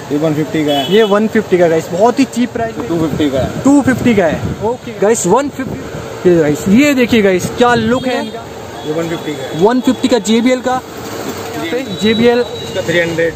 ये 150 का है। ये 150 का गाइस, बहुत ही चीप प्राइस में 250 का है। 250 का है। ओके गाइस 150 गाइस, ये देखिए गाइस क्या लुक है। ये 150 का है। 150 का JBL का, JBL इसका 300।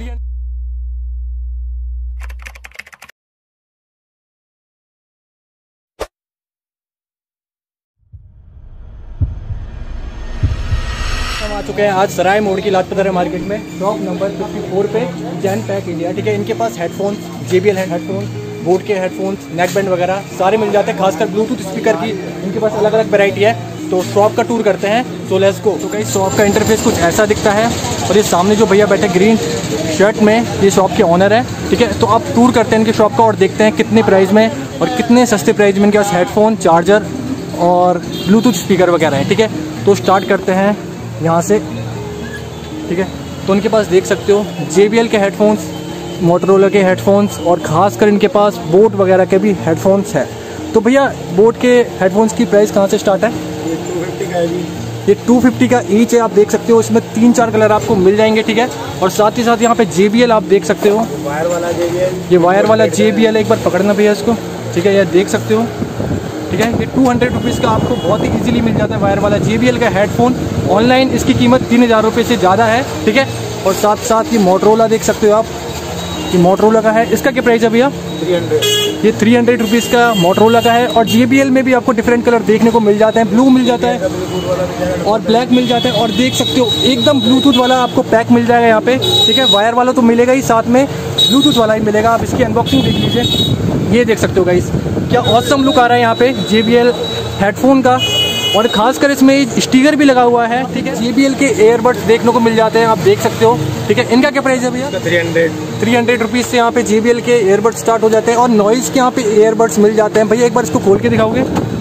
हम आ चुके हैं आज सराय मोड़ की लाजपत मार्केट में, शॉप नंबर 54 पे, जैन पैक इंडिया। ठीक है, इनके पास हेडफोन्स, JBL हेडफोन्स, बोट के हेडफोन्स, नेक बैंड वगैरह सारे मिल जाते हैं। खासकर ब्लूटूथ स्पीकर की इनके पास अलग अलग वैरायटी है। तो शॉप का टूर करते हैं, सो लेट्स गो। तो गाइस शॉप का इंटरफेस कुछ ऐसा दिखता है, और ये सामने जो भैया बैठे ग्रीन शर्ट में, ये शॉप के ऑनर है। ठीक है, तो आप टूर करते हैं इनकी शॉप का और देखते हैं कितने प्राइस में और कितने सस्ते प्राइस में इनके पास हेडफोन, चार्जर और ब्लूटूथ स्पीकर वगैरह है। ठीक है, तो स्टार्ट करते हैं यहाँ से। ठीक है, तो उनके पास देख सकते हो JBL के हेडफोन्स, मोटोरोला के हेडफोन्स और ख़ासकर इनके पास बोट वगैरह के भी हेडफोन्स है। तो भैया बोट के हेडफोन्स की प्राइस कहाँ से स्टार्ट है? ये 250 का है जी। ये 250 का ईच है, आप देख सकते हो। इसमें 3-4 कलर आपको मिल जाएंगे। ठीक है, और साथ ही साथ यहाँ पे JBL आप देख सकते हो, वायर वाला JBL। ये वायर वाला JBL, एक बार पकड़ना भैया इसको। ठीक है, ये देख सकते हो। ठीक है, ये 200 रुपीज़ का आपको बहुत ही इजीली मिल जाता है वायर वाला JBL का हेडफोन। ऑनलाइन इसकी कीमत 3000 रुपये से ज़्यादा है। ठीक है, और साथ साथ ये मोटोरोला देख सकते हो आप, ये मोटोरोला का है। इसका क्या प्राइस है भैया? 300। ये 300 रुपीज़ का मोटोरोला का है। और JBL में भी आपको डिफरेंट कलर देखने को मिल जाते हैं। ब्लू मिल जाता है और ब्लैक मिल जाता है। और देख सकते हो एकदम ब्लूटूथ वाला आपको पैक मिल जाएगा यहाँ पे। ठीक है, वायर वाला तो मिलेगा ही, साथ में ब्लूटूथ वाला ही मिलेगा। आप इसकी अनबॉक्सिंग देख लीजिए, ये देख सकते हो गाइस क्या ऑसम लुक आ रहा है यहाँ पे JBL हेडफोन का। और खासकर इसमें स्टिकर भी लगा हुआ है। ठीक है, JBL के एयरबड्स देखने को मिल जाते हैं, आप देख सकते हो। ठीक है, इनका क्या प्राइस है भैया? 300 रुपीज़ से यहाँ पे JBL के एयरबड्स स्टार्ट हो जाते हैं। और नॉइज़ के यहाँ पे एयरबड्स मिल जाते हैं। भैया एक बार इसको खोल के दिखाओगे?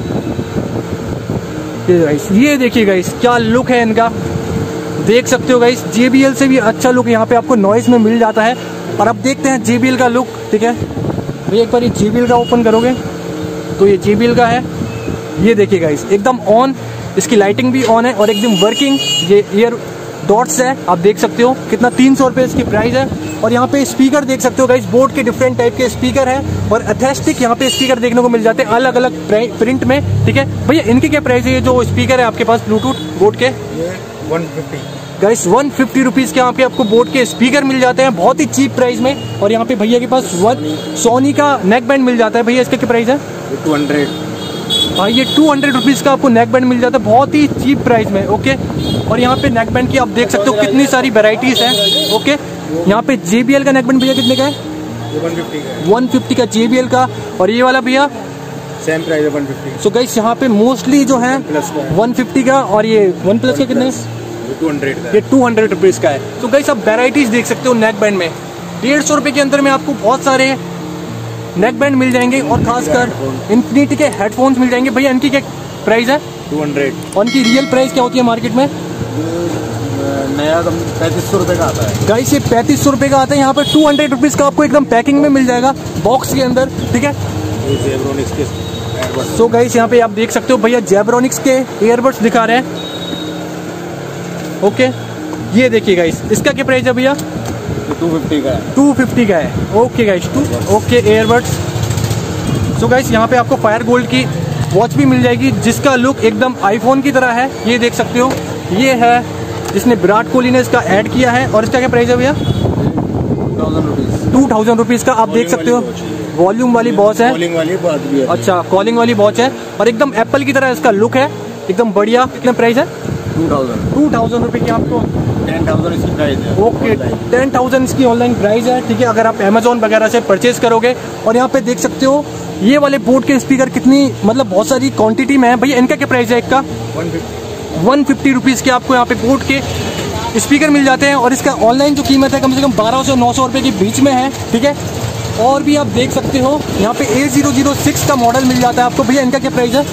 ये देखिए गाइस क्या लुक है इनका, देख सकते हो गाइस। JBL से भी अच्छा लुक यहाँ पे आपको नॉइज़ में मिल जाता है। और अब देखते हैं JBL का लुक। ठीक है भैया, एक बार ये JBL का ओपन करोगे तो ये JBL का है। ये देखिए गाइस एकदम ऑन, इसकी लाइटिंग भी ऑन है और एकदम वर्किंग। ये ईयर डॉट्स है, आप देख सकते हो। कितना 300 रुपये इसकी प्राइस है। और यहाँ पे स्पीकर देख सकते हो गाइस, बोट के डिफरेंट टाइप के स्पीकर है और अथेस्टिक यहाँ पे स्पीकर देखने को मिल जाते हैं अलग अलग प्रिंट में। ठीक है भैया, इनकी क्या प्राइस है? ये जो स्पीकर है आपके पास ब्लूटूथ बोट के, ये 150 गाइस 150 रुपीज़ के यहाँ पे आपको बोट के स्पीकर मिल जाते हैं बहुत ही चीप प्राइस में। और यहाँ पे भैया के पास सोनी का नेक बैंड मिल जाता है। भैया इसका क्या प्राइस है? 200। हाँ, ये 200 रुपीज़ का आपको नेक बैंड मिल जाता है बहुत ही चीप प्राइस में। ओके, और यहाँ पे नेक बैंड की आप देख सकते हो कितनी सारी वेराइटीज़ हैं। ओके, यहाँ पे JBL का नेक बैंड भैया कितने का है? 150 का है। 150 का JBL का। और ये वाला भैया सेम प्राइस है 150। सो गाइस यहाँ पे मोस्टली जो है 150 का, और ये वन प्लस का कितने? 200 का। ये 200 रुपीज़ का है। तो गाइस आप वेराइटीज़ देख सकते हो नेक बैंड में। 150 रुपये के अंदर में आपको बहुत सारे नेक बैंड मिल जाएंगे और खासकर इन्फिनिटी के हेडफोन्स मिल जाएंगे। भैया इनकी क्या प्राइस है? 200। और इनकी रियल प्राइस क्या होती है मार्केट में? नया 3500 रुपये का आता है। गाइस ये 3500 रुपये का आता है। यहाँ पर 200 रुपीज़ का आपको एकदम पैकिंग में मिल जाएगा बॉक्स के अंदर। ठीक है, सो गाइस यहाँ पे आप देख सकते हो भैया जेब्रोनिक्स के एयरबड्स दिखा रहे हैं। ओके, ये देखिए गाइस इसका क्या प्राइस है भैया? 250 का है। 250 का है। Okay guys, okay airbuds. So guys यहाँ पे आपको फायर गोल्ड की वॉच भी मिल जाएगी जिसका लुक एकदम आईफोन की तरह है। ये देख सकते हो, ये है जिसने विराट कोहली ने इसका ऐड किया है। और इसका क्या प्राइस है भैया? 2000 रुपीज़ का। आप देख सकते हो वॉल्यूम वाली वॉच है। कॉलिंग वाली बात भी है। अच्छा, कॉलिंग वाली वॉच है और एकदम एप्पल की तरह इसका लुक है, एकदम बढ़िया। कितना प्राइस है? 2000 रुपये की आपको 10,000 इसकी प्राइस है। ओके, 10,000 इसकी ऑनलाइन प्राइस है। ठीक है, अगर आप अमेजोन वगैरह से परचेज करोगे। और यहाँ पे देख सकते हो ये वाले बोट के स्पीकर कितनी मतलब बहुत सारी क्वांटिटी में है। भैया इनका क्या प्राइस है? एक का 150 रुपीज़ के आपको यहाँ पे बोट के स्पीकर मिल जाते हैं। और इसका ऑनलाइन जो कीमत है कम से कम 1200 से 900 रुपये के बीच में है। ठीक है, और भी आप देख सकते हो यहाँ पे A006 का मॉडल मिल जाता है आपको। भैया इनका क्या प्राइस है?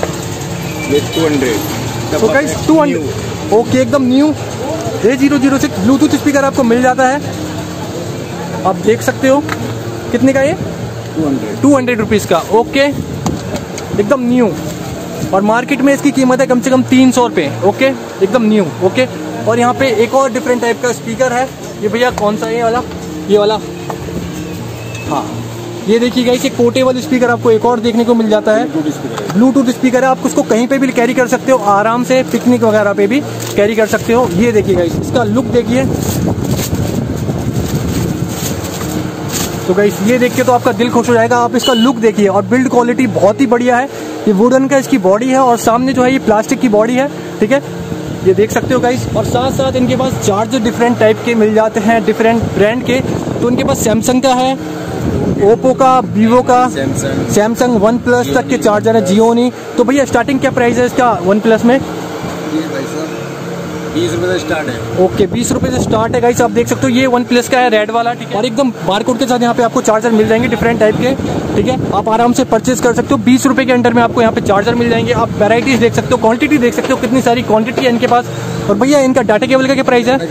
200। तो गाइस 200। ओके, एकदम न्यू A006 ब्लूटूथ स्पीकर आपको मिल जाता है। आप देख सकते हो कितने का ये? 200 रुपीज़ का। ओके, एकदम न्यू। और मार्केट में इसकी कीमत है कम से कम 300 रुपये। ओके, एकदम न्यू। ओके, और यहाँ पे एक और डिफरेंट टाइप का स्पीकर है। ये भैया कौन सा है? ये वाला हाँ, ये देखिए गाइस, एक पोर्टेबल स्पीकर आपको एक और देखने को मिल जाता है। ब्लूटूथ स्पीकर है, आप उसको कहीं पे भी कैरी कर सकते हो आराम से, पिकनिक वगैरह पे भी कैरी कर सकते हो। ये देखिए गाइस, इसका लुक देखिए। तो गाइस ये देख के तो आपका दिल खुश हो जाएगा। आप इसका लुक देखिए, और बिल्ड क्वालिटी बहुत ही बढ़िया है। ये वुडन का इसकी बॉडी है, और सामने जो है ये प्लास्टिक की बॉडी है, ठीक है, ये देख सकते हो गाइस। और साथ साथ इनके पास चार्जर डिफरेंट टाइप के मिल जाते हैं, डिफरेंट ब्रांड के। तो इनके पास सैमसंग का है, ओप्पो का, वीवो का, सैमसंग, वन प्लस तक के चार्जर है, जियोनी। तो भैया स्टार्टिंग क्या प्राइस है इसका वन प्लस में? ये भाई साहब 20 रुपये से स्टार्ट है। ओके, 20 रुपये से स्टार्ट है गाइस। आप देख सकते हो ये वन प्लस का है, रेड वाला, ठीक है। और एकदम बारकोड के साथ यहाँ पे आपको चार्जर मिल जाएंगे डिफरेंट टाइप के, ठीक है। आप आराम से परचेज कर सकते हो। 20 रुपये के अंडर में आपको यहाँ पे चार्जर मिल जाएंगे। आप वैराइटीज देख सकते हो, क्वांटिटी देख सकते हो, कितनी सारी क्वांटिटी है इनके पास। और भैया इनका डाटा केबल का क्या प्राइस है?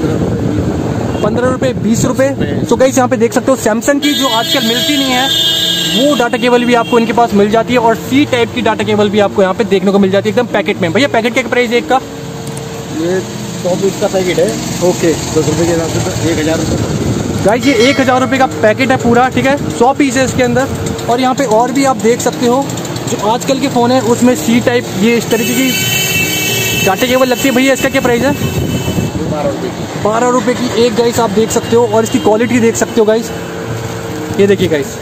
15 रुपये, 20 रुपये। तो गाइस यहाँ पे देख सकते हो सैमसंग की जो आजकल मिलती नहीं है वो डाटा केबल भी आपको इनके पास मिल जाती है, और सी टाइप की डाटा केबल भी आपको यहाँ पे देखने को मिल जाती है एकदम पैकेट में। भैया पैकेट का प्राइस है एक का? ये 100 पीस का पैकेट है। ओके, 10 रुपये के हिसाब से 1000 रुपये। गाइस ये 1000 रुपये का पैकेट है पूरा, ठीक है। 100 पीस है इसके अंदर। और यहाँ पे और भी आप देख सकते हो जो आजकल के फ़ोन है उसमें सी टाइप ये इस तरीके की डाटा केबल लगती है। भैया इसका क्या प्राइस है? 12 रुपये की। 12 रुपये की एक गाइस, आप देख सकते हो। और इसकी क्वालिटी देख सकते हो गाइस, ये देखिए गाइस,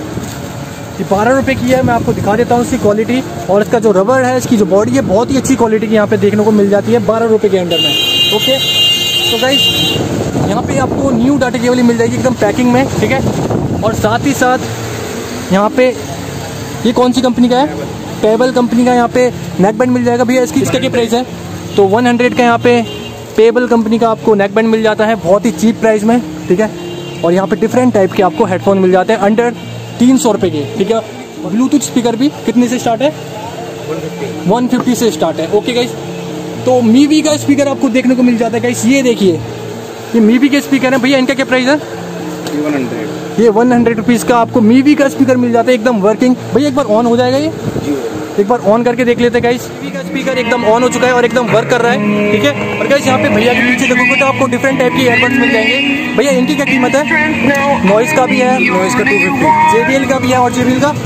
ये 12 रुपये की है। मैं आपको दिखा देता हूँ इसकी क्वालिटी। और इसका जो रबर है, इसकी जो बॉडी है, बहुत ही अच्छी क्वालिटी की यहाँ पे देखने को मिल जाती है 12 रुपये के अंडर में। ओके, तो गाइस यहाँ पे आपको न्यू डाटा केबल मिल जाएगी एकदम पैकिंग में, ठीक है। और साथ ही साथ यहाँ पे ये कौन सी कंपनी का है? पेबल कंपनी का यहाँ पे नेक बैंड मिल जाएगा। भैया इसका क्या प्राइस है? तो 100 का यहाँ पे पेबल कंपनी का आपको नेक बैंड मिल जाता है बहुत ही चीप प्राइस में, ठीक है। और यहाँ पे डिफरेंट टाइप के आपको हेडफोन मिल जाते हैं अंडर 300 रुपये के, ठीक है। और ब्लूटूथ स्पीकर भी कितने से स्टार्ट है? 150 से स्टार्ट है। ओके गाइस, तो मीवी का स्पीकर आपको देखने को मिल जाता है गाइस। ये देखिए, ये मीवी के स्पीकर है। भैया इनका क्या प्राइस है? 100। ये 100 रुपीज़ का आपको मीवी का स्पीकर मिल जाता है एकदम वर्किंग। भैया एक बार ऑन हो जाएगा ये? एक बार ऑन करके देख लेते हैं गाइस। मीवी का स्पीकर एकदम ऑन हो चुका है और एकदम वर्क कर रहा है, ठीक है। और गाइस यहाँ पे भैया के पीछे देखोगे तो आपको डिफरेंट टाइप की एयरबड्स मिल जाएंगे। भैया इनकी क्या कीमत है? नॉइस का भी है, नॉइस का 250, JBL का भी है। और JBL का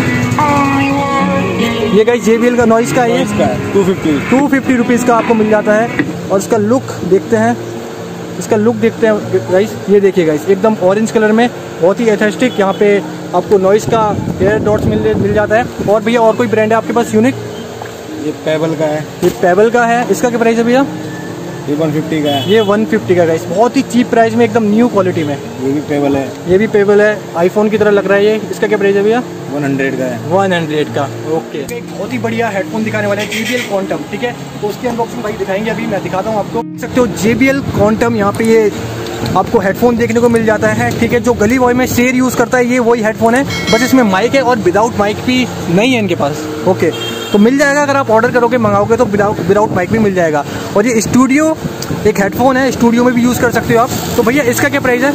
ये गाइस JBL का नॉइस का है, 250 रुपीज़ का आपको मिल जाता है। और इसका लुक देखते हैं, इसका लुक देखते हैं गाइस। ये देखिए गाइस, एकदम ऑरेंज कलर में, बहुत ही एथेस्टिक। यहाँ पे आपको नॉइस का एयर डॉट्स मिल जाता है। और भैया और कोई ब्रांड है आपके पास यूनिक? ये पेबल का है। ये पेबल का है। इसका क्या प्राइस है भैया? ये 150 का है। ये 150 का गाइस, बहुत ही चीप प्राइस में, एकदम न्यू क्वालिटी में। ये भी पेबल है। ये भी पेबल है, आईफोन की तरह लग रहा है ये। इसका क्या प्राइस है भैया? 100 का है। 100 का। ओके, एक बहुत ही बढ़िया हेडफोन दिखाने वाला है JBL क्वांटम, ठीक है। तो उसकी अनबॉक्सिंग भाई दिखाएंगे, अभी मैं दिखाता हूँ आपको। देख सकते हो JBL क्वांटम, यहाँ पे ये आपको हेडफोन देखने को मिल जाता है, ठीक है। जो गली बॉय में शेर यूज़ करता है ये वही हेडफोन है, बस इसमें माइक है और विदाउट माइक भी नहीं है इनके पास। ओके, तो मिल जाएगा, अगर आप ऑर्डर करोगे, मंगाओगे तो विदाउट माइक भी मिल जाएगा। और ये स्टूडियो एक हेडफोन है, स्टूडियो में भी यूज़ कर सकते हो आप। तो भैया इसका क्या प्राइस है?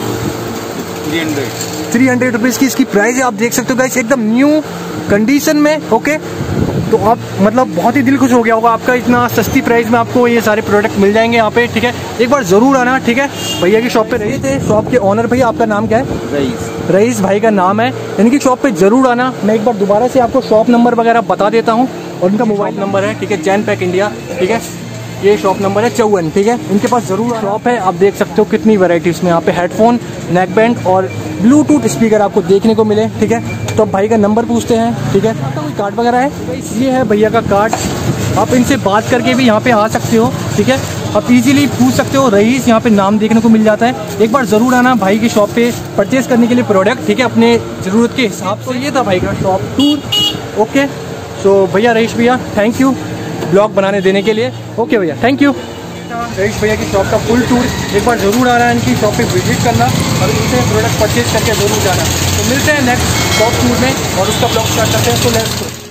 300 रुपीज़ की इसकी प्राइस है। आप देख सकते हो गाइस, एकदम न्यू कंडीशन में। ओके, तो आप मतलब बहुत ही दिल खुश हो गया होगा आपका, इतना सस्ती प्राइस में आपको ये सारे प्रोडक्ट मिल जाएंगे यहाँ पे, ठीक है। एक बार ज़रूर आना, ठीक है। भैया की शॉप पे रहे थे, शॉप के ऑनर। भैया आपका नाम क्या है? रईस भाई का नाम है। इनकी शॉप पे ज़रूर आना। मैं एक बार दोबारा से आपको शॉप नंबर वगैरह बता देता हूँ, और इनका मोबाइल नंबर है, ठीक है, जैन पैक इंडिया, ठीक है। ये शॉप नंबर है 54, ठीक है। इनके पास ज़रूर शॉप है। आप देख सकते हो कितनी वैराइटीज़ में यहाँ पे हेडफोन, नेक बैंड और ब्लूटूथ स्पीकर आपको देखने को मिले, ठीक है। तो भाई का नंबर पूछते हैं, ठीक है। कोई कार्ड वगैरह है? ये है भैया का कार्ड, आप इनसे बात करके भी यहाँ पे आ सकते हो, ठीक है। आप इजीली पूछ सकते हो, रईस यहाँ पे नाम देखने को मिल जाता है। एक बार ज़रूर आना भाई की शॉप पे परचेज करने के लिए प्रोडक्ट, ठीक है, अपने ज़रूरत के हिसाब से। ये था भाई का शॉप टूर। ओके, तो भैया रईस भैया थैंक यू ब्लॉग बनाने देने के लिए। ओके भैया, थैंक यू। रईस भैया की शॉप का फुल टूर, एक बार ज़रूर आना, इनकी शॉप पे विजिट करना और इनसे प्रोडक्ट परचेज करके ज़रूर जाना। तो मिलते हैं नेक्स्ट शॉप टूर में और उसका ब्लॉग स्टार्ट करते हैं। तो लेट्स गो।